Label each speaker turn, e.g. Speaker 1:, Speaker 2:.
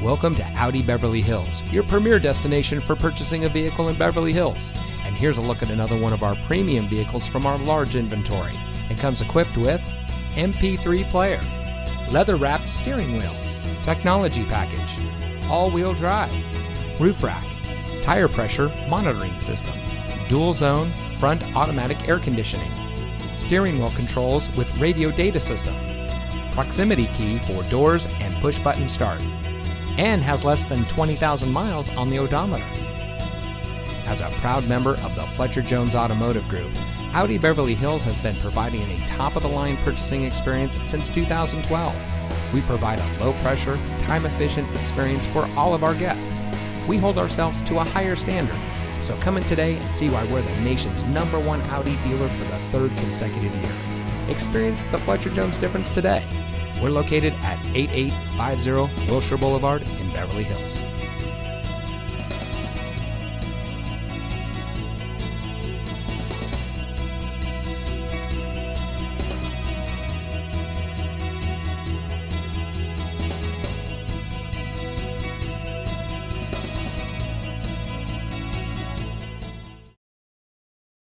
Speaker 1: Welcome to Audi Beverly Hills, your premier destination for purchasing a vehicle in Beverly Hills. And here's a look at another one of our premium vehicles from our large inventory. It comes equipped with MP3 player, leather-wrapped steering wheel, technology package, all-wheel drive, roof rack, tire pressure monitoring system, dual-zone front automatic air conditioning, steering wheel controls with radio data system, proximity key for doors and push-button start, and has less than 20,000 miles on the odometer. As a proud member of the Fletcher Jones Automotive Group, Audi Beverly Hills has been providing a top-of-the-line purchasing experience since 2012. We provide a low-pressure, time-efficient experience for all of our guests. We hold ourselves to a higher standard. So come in today and see why we're the nation's #1 Audi dealer for the 3rd consecutive year. Experience the Fletcher Jones difference today. We're located at 8850 Wilshire Boulevard in Beverly Hills.